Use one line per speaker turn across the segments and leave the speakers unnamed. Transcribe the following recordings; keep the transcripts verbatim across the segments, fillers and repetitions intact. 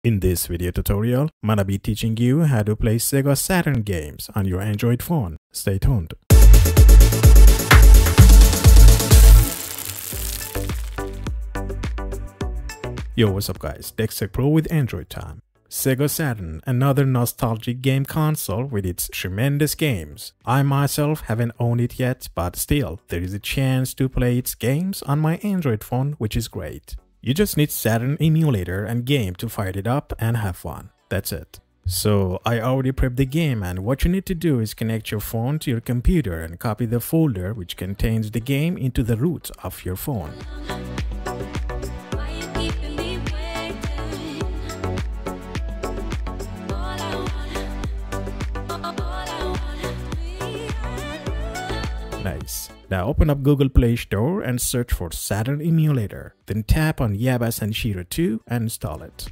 In this video tutorial, I'm gonna be teaching you how to play SEGA Saturn games on your Android phone. Stay tuned. Yo, what's up guys, Dexter Pro with Android time. SEGA Saturn, another nostalgic game console with its tremendous games. I myself haven't owned it yet, but still, there is a chance to play its games on my Android phone, which is great. You just need Saturn emulator and game to fire it up and have fun. That's it. So I already prepped the game, and what you need to do is connect your phone to your computer and copy the folder which contains the game into the root of your phone. Nice. Now open up Google Play Store and search for Saturn Emulator. Then tap on Yaba Sanshiro two and install it.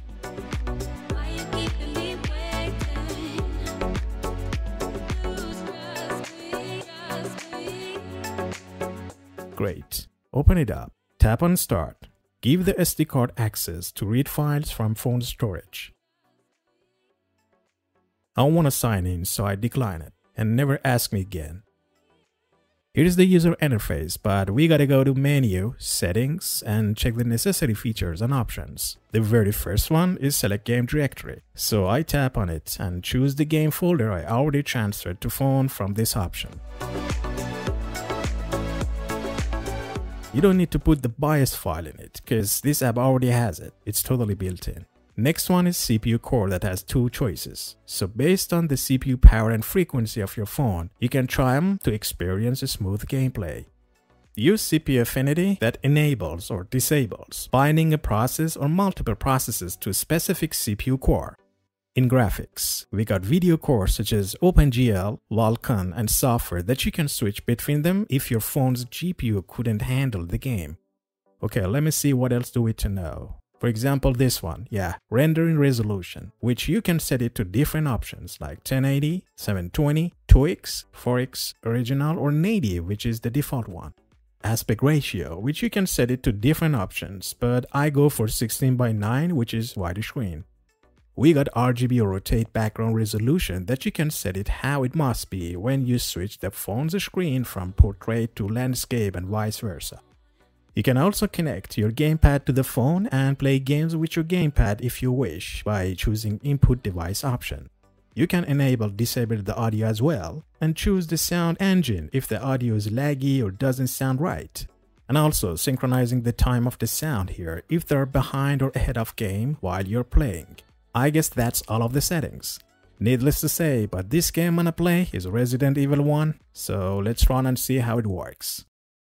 Great. Open it up. Tap on Start. Give the S D card access to read files from phone storage. I don't want to sign in, so I decline it. And never ask me again. Here is the user interface, but we gotta go to Menu, Settings, and check the necessary features and options. The very first one is Select Game Directory. So I tap on it and choose the game folder I already transferred to phone from this option. You don't need to put the BIOS file in it, because this app already has it. It's totally built in. Next one is C P U core that has two choices. So based on the C P U power and frequency of your phone, you can try them to experience a smooth gameplay. Use C P U affinity that enables or disables binding a process or multiple processes to a specific C P U core. In graphics, we got video cores such as OpenGL, Vulkan, and software that you can switch between them if your phone's G P U couldn't handle the game. Okay, let me see what else do we need to know. For example, this one, yeah, rendering resolution, which you can set it to different options like ten eighty, seven twenty, two X, four X, original, or native, which is the default one. Aspect ratio, which you can set it to different options, but I go for sixteen by nine, which is widescreen. We got R G B or rotate background resolution that you can set it how it must be when you switch the phone's screen from portrait to landscape and vice versa. You can also connect your gamepad to the phone and play games with your gamepad if you wish by choosing Input Device option. You can enable disable the audio as well and choose the sound engine if the audio is laggy or doesn't sound right. And also synchronizing the time of the sound here if they're behind or ahead of game while you're playing. I guess that's all of the settings. Needless to say, but this game I'm gonna play is Resident Evil one, so let's run and see how it works.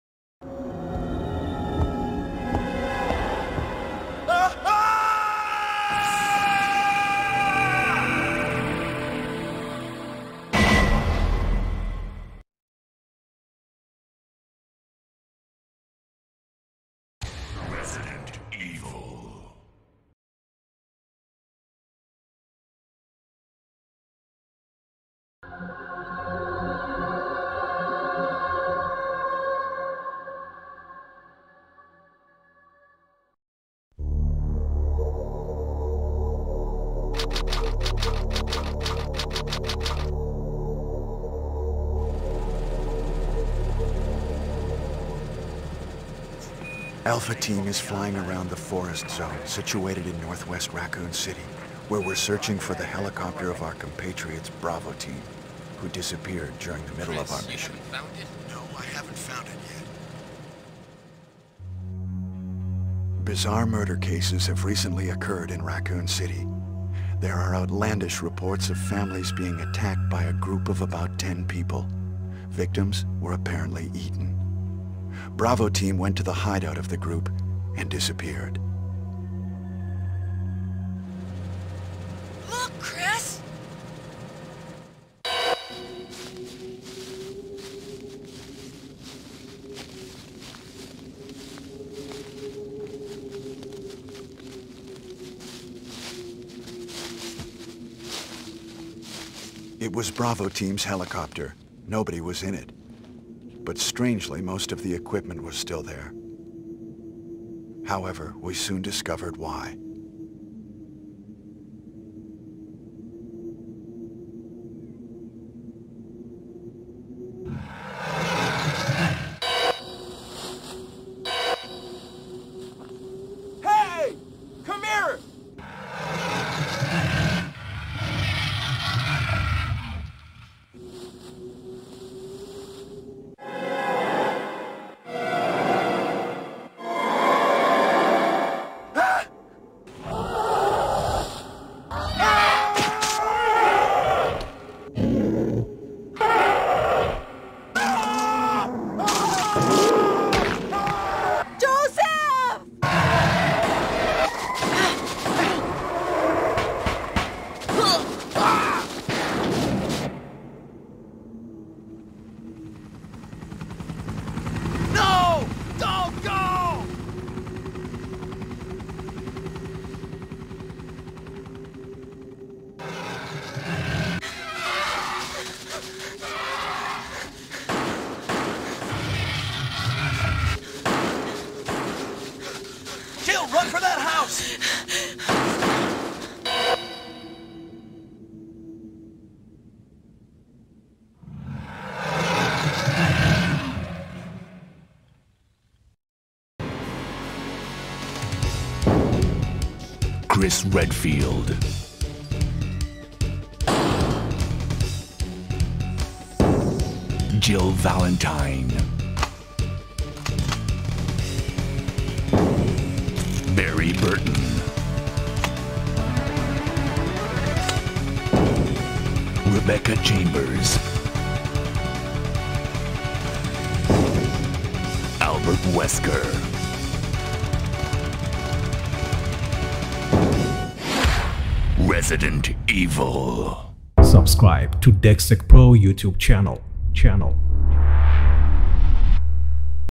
Resident Evil.
Alpha Team is flying around the forest zone situated in northwest Raccoon City, where we're searching for the helicopter of our compatriots Bravo Team, who disappeared during the middle of our mission.
You haven't found it?
No, I haven't found it yet. Bizarre murder cases have recently occurred in Raccoon City. There are outlandish reports of families being attacked by a group of about ten people. Victims were apparently eaten. Bravo Team went to the hideout of the group and disappeared.
Look, Chris!
It was Bravo Team's helicopter. Nobody was in it. But strangely, most of the equipment was still there. However, we soon discovered why.
Chris Redfield. Jill Valentine. Barry Burton. Rebecca Chambers. Albert Wesker. Resident Evil.
Subscribe to Dextech Pro YouTube channel. Channel.